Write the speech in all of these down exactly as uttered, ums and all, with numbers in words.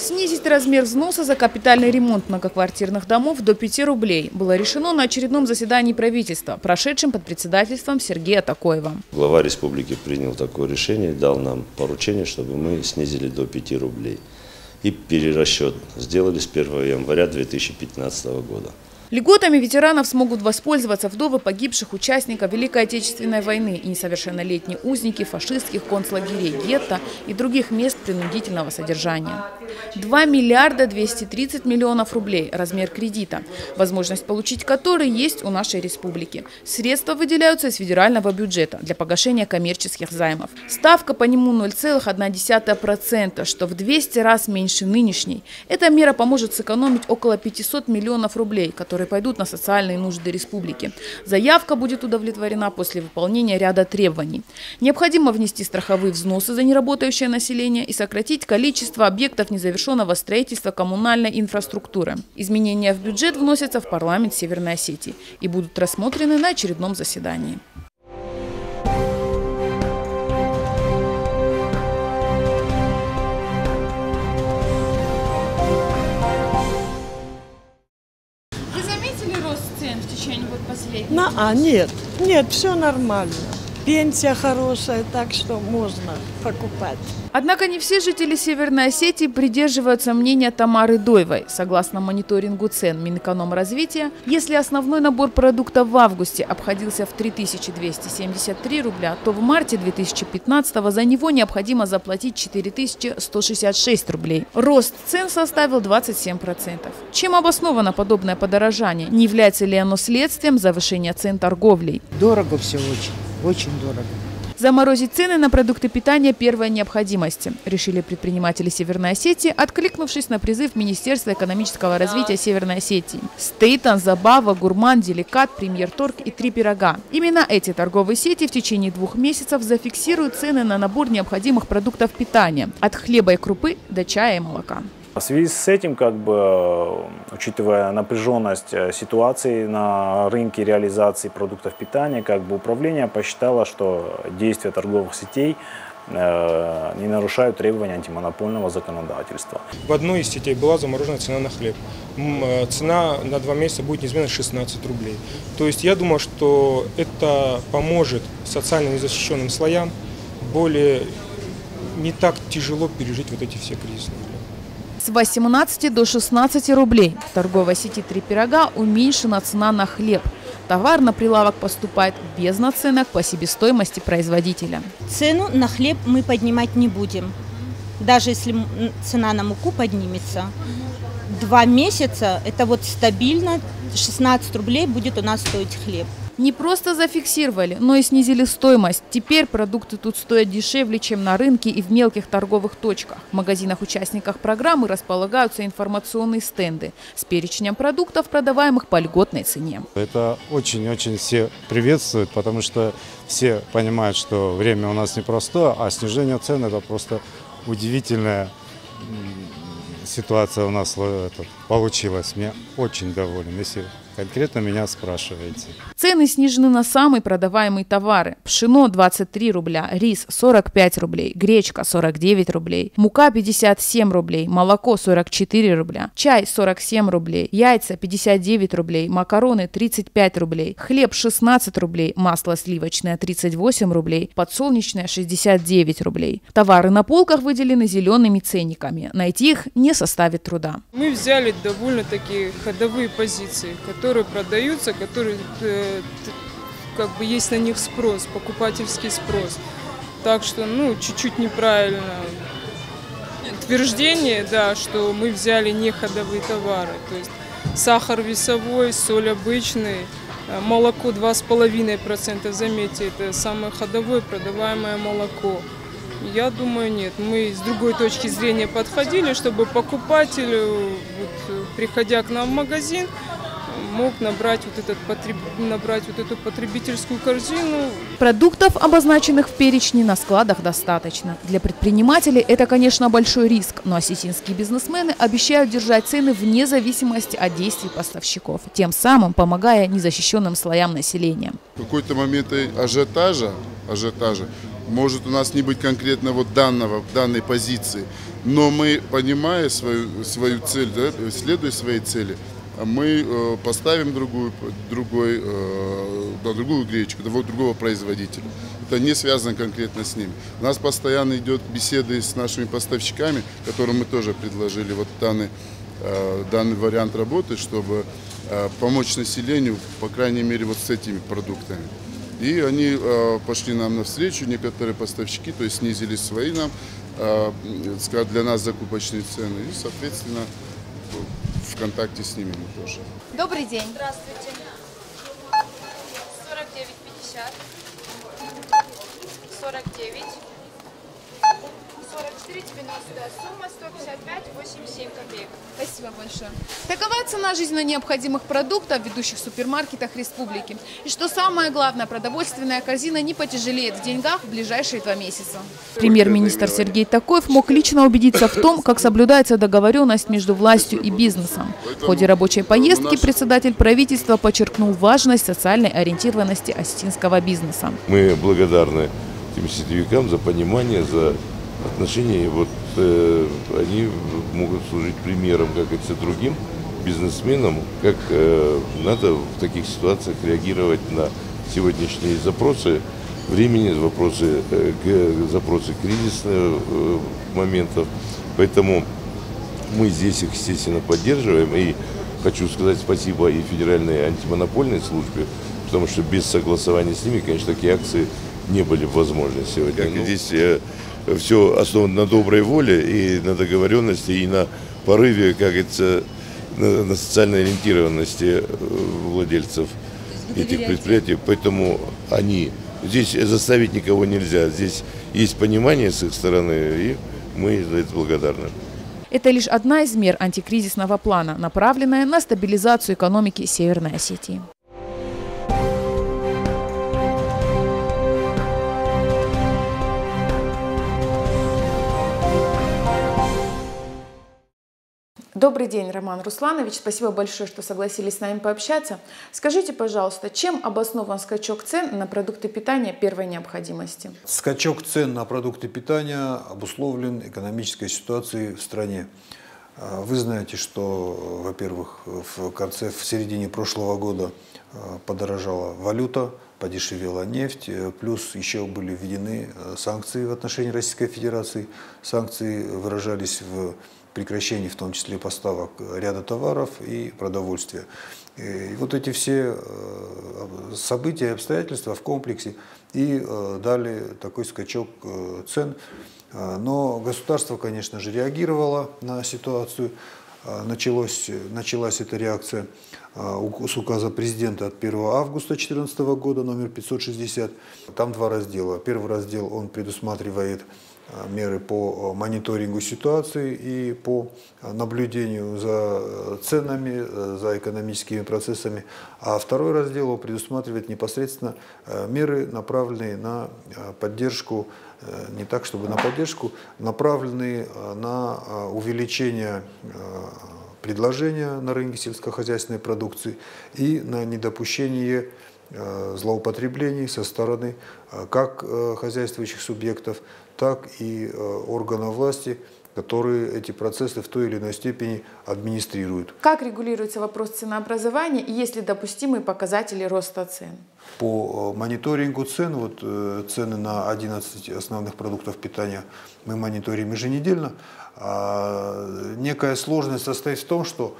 Снизить размер взноса за капитальный ремонт многоквартирных домов до пяти рублей было решено на очередном заседании правительства, прошедшем под председательством Сергея Такоева. Глава республики принял такое решение, дал нам поручение, чтобы мы снизили до пяти рублей. И перерасчет сделали с первого января две тысячи пятнадцатого года. Льготами ветеранов смогут воспользоваться вдовы погибших участников Великой Отечественной войны и несовершеннолетние узники фашистских концлагерей, гетто и других мест принудительного содержания. два миллиарда двести тридцать миллионов рублей – размер кредита, возможность получить который есть у нашей республики. Средства выделяются из федерального бюджета для погашения коммерческих займов. Ставка по нему ноль целых одна десятая процента, что в двести раз меньше нынешней. Эта мера поможет сэкономить около пятисот миллионов рублей, которые пойдут на социальные нужды республики. Заявка будет удовлетворена после выполнения ряда требований. Необходимо внести страховые взносы за неработающее население и сократить количество объектов незавершенного строительства коммунальной инфраструктуры. Изменения в бюджет вносятся в парламент Северной Осетии и будут рассмотрены на очередном заседании. В течение вот последних? На, а, нет, нет, все нормально. Пенсия хорошая, так что можно покупать. Однако не все жители Северной Осетии придерживаются мнения Тамары Дойвой. Согласно мониторингу цен Минэкономразвития, если основной набор продуктов в августе обходился в три тысячи двести семьдесят три рубля, то в марте две тысячи пятнадцатого за него необходимо заплатить четыре тысячи сто шестьдесят шесть рублей. Рост цен составил двадцать семь процентов. Чем обосновано подобное подорожание? Не является ли оно следствием завышения цен торговлей? Дорого все очень, очень дорого. Заморозить цены на продукты питания – первая необходимость, решили предприниматели Северной Осетии, откликнувшись на призыв Министерства экономического развития Северной Осетии. Стейтан, Забава, Гурман, Деликат, Премьер-торг и Три пирога. Именно эти торговые сети в течение двух месяцев зафиксируют цены на набор необходимых продуктов питания – от хлеба и крупы до чая и молока. В связи с этим, как бы, учитывая напряженность ситуации на рынке реализации продуктов питания, как бы управление посчитало, что действия торговых сетей э, не нарушают требования антимонопольного законодательства. В одной из сетей была заморожена цена на хлеб. Цена на два месяца будет неизменно шестнадцать рублей. То есть я думаю, что это поможет социально незащищенным слоям более не так тяжело пережить вот эти все кризисные времена. С восемнадцати до шестнадцати рублей в торговой сети «Три пирога» уменьшена цена на хлеб. Товар на прилавок поступает без наценок по себестоимости производителя. Цену на хлеб мы поднимать не будем. Даже если цена на муку поднимется, два месяца это вот стабильно шестнадцать рублей будет у нас стоить хлеб. Не просто зафиксировали, но и снизили стоимость. Теперь продукты тут стоят дешевле, чем на рынке и в мелких торговых точках. В магазинах-участниках программы располагаются информационные стенды с перечнем продуктов, продаваемых по льготной цене. Это очень-очень все приветствуют, потому что все понимают, что время у нас непростое, а снижение цен – это просто удивительная ситуация у нас это, получилась. Мне очень доволен, если конкретно меня спрашиваете. Цены снижены на самые продаваемые товары. Пшено двадцать три рубля, рис сорок пять рублей, гречка сорок девять рублей, мука пятьдесят семь рублей, молоко сорок четыре рубля, чай сорок семь рублей, яйца пятьдесят девять рублей, макароны тридцать пять рублей, хлеб шестнадцать рублей, масло сливочное тридцать восемь рублей, подсолнечное шестьдесят девять рублей. Товары на полках выделены зелеными ценниками. Найти их не составит труда. Мы взяли довольно-таки ходовые позиции, которые продаются, которые э, как бы есть на них спрос, покупательский спрос. Так что, ну, чуть-чуть неправильно утверждение, да, что мы взяли не ходовые товары. То есть сахар весовой, соль обычный, молоко два с половиной процента, заметьте, это самое ходовое продаваемое молоко. Я думаю, нет. Мы с другой точки зрения подходили, чтобы покупатель, вот, приходя к нам в магазин, мог набрать вот, этот потреб... набрать вот эту потребительскую корзину. Продуктов, обозначенных в перечне, на складах достаточно. Для предпринимателей это, конечно, большой риск, но осетинские бизнесмены обещают держать цены вне зависимости от действий поставщиков, тем самым помогая незащищенным слоям населения. В какой-то момент ажиотажа, ажиотажа может у нас не быть конкретно вот данного, данной позиции, Но мы, понимая свою, свою цель, да, следуя своей цели, мы э, поставим другую, другой, э, да, другую гречку, другого производителя. Это не связано конкретно с ними. У нас постоянно идет беседы с нашими поставщиками, которым мы тоже предложили вот данный, э, данный вариант работы, чтобы э, помочь населению, по крайней мере, вот с этими продуктами. И они э, пошли нам навстречу, некоторые поставщики, то есть снизили свои нам, э, для нас закупочные цены. И, соответственно, в контакте с ними мы тоже. Добрый день. Здравствуйте. сорок девять пятьдесят. сорок девять. сорок четыре девяносто. Сумма сто пятьдесят пять восемьдесят семь копеек. Спасибо большое. Такова цена жизненно необходимых продуктов в ведущих супермаркетах республики. И что самое главное, продовольственная корзина не потяжелеет в деньгах в ближайшие два месяца. Премьер-министр Сергей Такоев мог лично убедиться в том, как соблюдается договоренность между властью и бизнесом. В ходе рабочей поездки председатель правительства подчеркнул важность социальной ориентированности осетинского бизнеса. Мы благодарны этим сетевикам за понимание, за отношения. Вот э, они могут служить примером, как говорится, другим бизнесменам, как э, надо в таких ситуациях реагировать на сегодняшние запросы времени, вопросы, э, запросы кризисных э, моментов. Поэтому мы здесь их, естественно, поддерживаем. И хочу сказать спасибо и Федеральной антимонопольной службе, потому что без согласования с ними, конечно, такие акции не были возможны сегодня. Ну, здесь э, все основано на доброй воле и на договоренности, и на порыве, как говорится, на, на социальной ориентированности владельцев этих предприятий. Поэтому они, здесь заставить никого нельзя, здесь есть понимание с их стороны, и мы за это благодарны. Это лишь одна из мер антикризисного плана, направленная на стабилизацию экономики Северной Осетии. Добрый день, Роман Русланович. Спасибо большое, что согласились с нами пообщаться. Скажите, пожалуйста, чем обоснован скачок цен на продукты питания первой необходимости? Скачок цен на продукты питания обусловлен экономической ситуацией в стране. Вы знаете, что, во-первых, в конце, в середине прошлого года подорожала валюта, подешевела нефть, плюс еще были введены санкции в отношении Российской Федерации. Санкции выражались в прекращении, в том числе поставок ряда товаров и продовольствия. И вот эти все события и обстоятельства в комплексе и дали такой скачок цен. Но государство, конечно же, реагировало на ситуацию. Началось, началась эта реакция с указа президента от первого августа две тысячи четырнадцатого года, номер пятьсот шестьдесят. Там два раздела. Первый раздел, он предусматривает меры по мониторингу ситуации и по наблюдению за ценами, за экономическими процессами. А второй раздел предусматривает непосредственно меры, направленные на поддержку, не так чтобы на поддержку, направленные на увеличение предложения на рынке сельскохозяйственной продукции и на недопущение злоупотреблений со стороны как хозяйствующих субъектов, так и органов власти, которые эти процессы в той или иной степени администрируют. Как регулируется вопрос ценообразования и есть ли допустимые показатели роста цен? По мониторингу цен, вот цены на одиннадцать основных продуктов питания мы мониторим еженедельно. А некая сложность состоит в том, что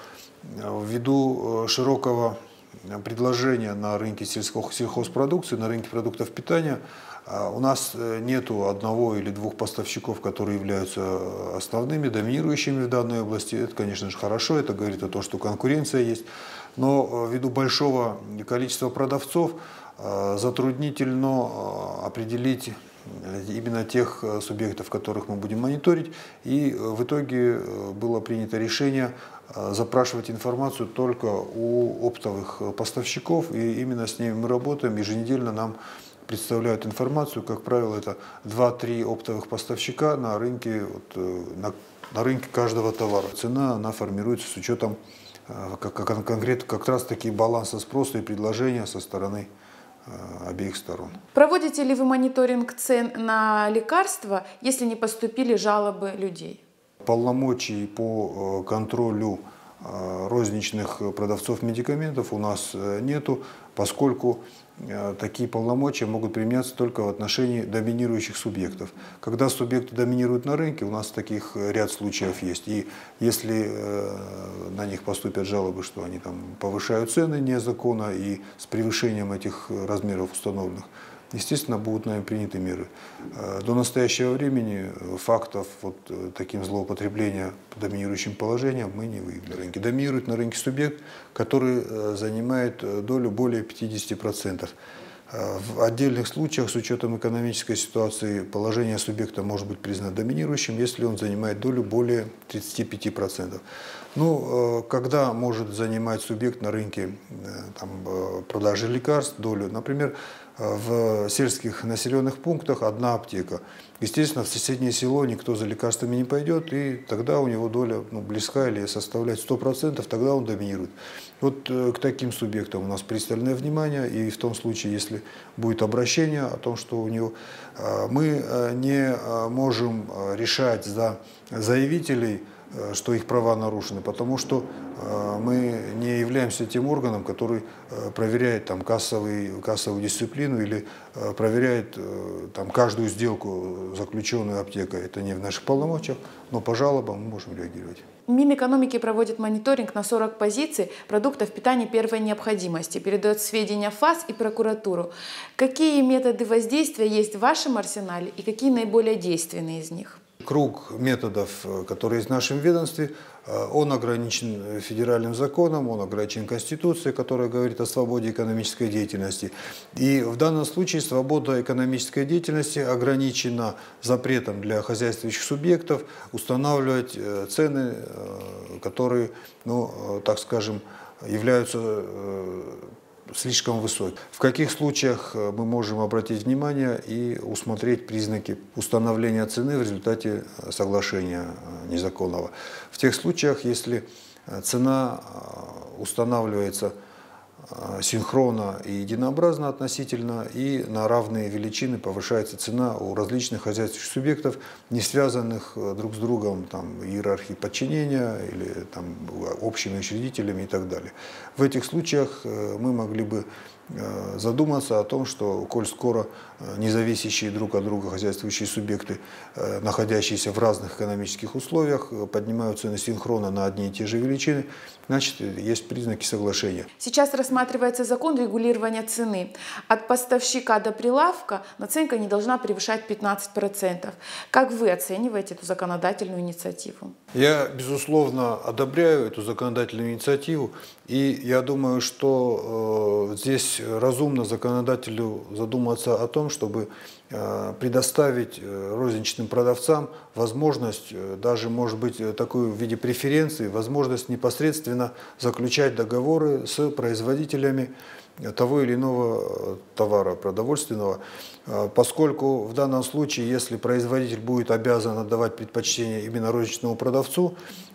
ввиду широкого предложения на рынке сельхозпродукции, на рынке продуктов питания, у нас нету одного или двух поставщиков, которые являются основными, доминирующими в данной области. Это, конечно же, хорошо, это говорит о том, что конкуренция есть. Но ввиду большого количества продавцов затруднительно определить именно тех субъектов, которых мы будем мониторить. И в итоге было принято решение запрашивать информацию только у оптовых поставщиков. И именно с ними мы работаем. Еженедельно нам представляют информацию. Как правило, это два-три оптовых поставщика на рынке, вот, на, на рынке каждого товара. Цена она формируется с учетом как, как, конкретно как раз таки баланса спроса и предложения со стороны обеих сторон. Проводите ли вы мониторинг цен на лекарства, если не поступили жалобы людей? Полномочий по контролю розничных продавцов медикаментов у нас нету, поскольку такие полномочия могут применяться только в отношении доминирующих субъектов. Когда субъекты доминируют на рынке, у нас таких ряд случаев есть. И если на них поступят жалобы, что они там повышают цены незаконно и с превышением этих размеров установленных, естественно, будут нами приняты меры. До настоящего времени фактов вот таким злоупотребления доминирующим положением мы не выявили на рынке. Доминирует на рынке субъект, который занимает долю более пятидесяти процентов. В отдельных случаях, с учетом экономической ситуации, положение субъекта может быть признано доминирующим, если он занимает долю более тридцати пяти процентов. Ну, когда может занимать субъект на рынке там, продажи лекарств долю, например, в сельских населенных пунктах одна аптека. Естественно, в соседнее село никто за лекарствами не пойдет, и тогда у него доля ну, близка или составляет сто процентов, тогда он доминирует. Вот к таким субъектам у нас пристальное внимание, и в том случае, если будет обращение о том, что у него мы не можем решать за заявителей, что их права нарушены, потому что мы не являемся тем органом, который проверяет там, кассовый, кассовую дисциплину или проверяет там, каждую сделку, заключенную аптекой. Это не в наших полномочиях, но по жалобам мы можем реагировать. Минэкономики проводит мониторинг на сорок позиций продуктов питания первой необходимости, передает сведения в ФАС и прокуратуру. Какие методы воздействия есть в вашем арсенале и какие наиболее действенные из них? Круг методов, которые есть в нашем ведомстве, он ограничен федеральным законом, он ограничен Конституцией, которая говорит о свободе экономической деятельности. И в данном случае свобода экономической деятельности ограничена запретом для хозяйствующих субъектов устанавливать цены, которые, ну, так скажем, являются слишком высокий. В каких случаях мы можем обратить внимание и усмотреть признаки установления цены в результате соглашения незаконного? В тех случаях, если цена устанавливается синхронно и единообразно относительно, и на равные величины повышается цена у различных хозяйственных субъектов, не связанных друг с другом там, иерархией подчинения или там, общими учредителями и так далее. В этих случаях мы могли бы задуматься о том, что, коль скоро независящие друг от друга хозяйствующие субъекты, находящиеся в разных экономических условиях, поднимают цены синхронно на одни и те же величины, значит, есть признаки соглашения. Сейчас рассматривается закон регулирования цены. От поставщика до прилавка наценка не должна превышать пятнадцать процентов. Как вы оцениваете эту законодательную инициативу? Я, безусловно, одобряю эту законодательную инициативу, и я думаю, что э, здесь разумно законодателю задуматься о том, чтобы э, предоставить э, розничным продавцам возможность, э, даже, может быть, такую в виде преференции, возможность непосредственно заключать договоры с производителями того или иного товара продовольственного, поскольку в данном случае, если производитель будет обязан отдавать предпочтение именно розничному продавцу,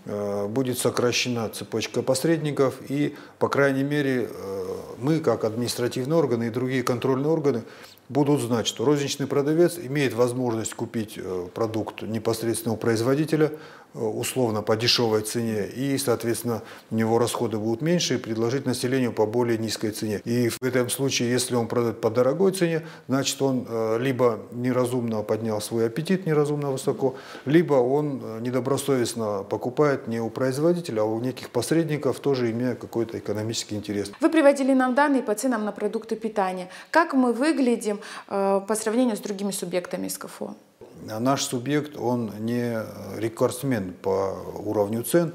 будет сокращена цепочка посредников, и, по крайней мере, мы, как административные органы и другие контрольные органы, будут знать, что розничный продавец имеет возможность купить продукт непосредственно у производителя, условно по дешевой цене, и, соответственно, у него расходы будут меньше, и предложить населению по более низкой цене. И в этом случае, если он продает по дорогой цене, значит, он либо неразумно поднял свой аппетит, неразумно высоко, либо он недобросовестно покупает не у производителя, а у неких посредников, тоже имея какой-то экономический интерес. Вы приводили нам данные по ценам на продукты питания. Как мы выглядим э, по сравнению с другими субъектами СКФО? Наш субъект, он не рекордсмен по уровню цен,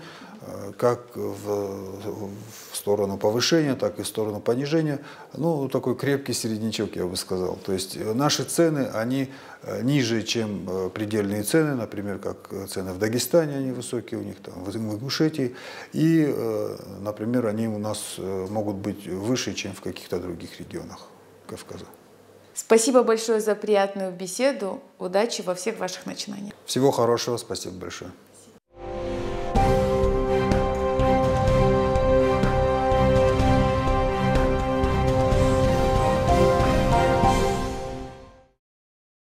как в, в сторону повышения, так и в сторону понижения. Ну, такой крепкий середнячок, я бы сказал. То есть наши цены, они ниже, чем предельные цены, например, как цены в Дагестане, они высокие у них, там, в Ингушетии. И, например, они у нас могут быть выше, чем в каких-то других регионах Кавказа. Спасибо большое за приятную беседу. Удачи во всех ваших начинаниях. Всего хорошего. Спасибо большое.